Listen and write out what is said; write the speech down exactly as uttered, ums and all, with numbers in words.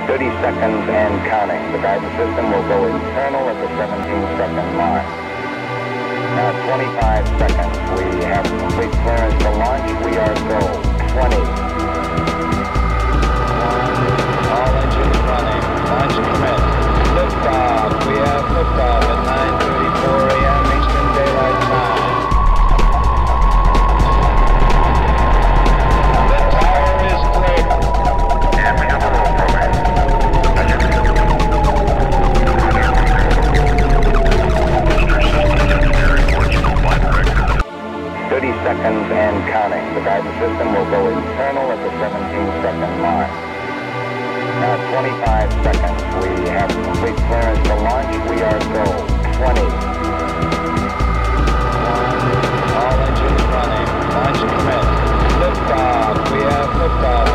thirty seconds and counting. The guidance system will go internal at the seventeen second mark. Now twenty-five seconds. We have complete clearance to launch. We are go. twenty. All engines running. Launch commit. Liftoff. We have liftoff at nine thirty-four a m Eastern Daylight Time. The tower is clear. And we have a roll program. thirty seconds and counting. The guidance system will go internal at the seventeen second mark. Now twenty-five seconds. We have complete clearance to launch. We are go. twenty. All engines running. Launch commit. Liftoff. We have liftoff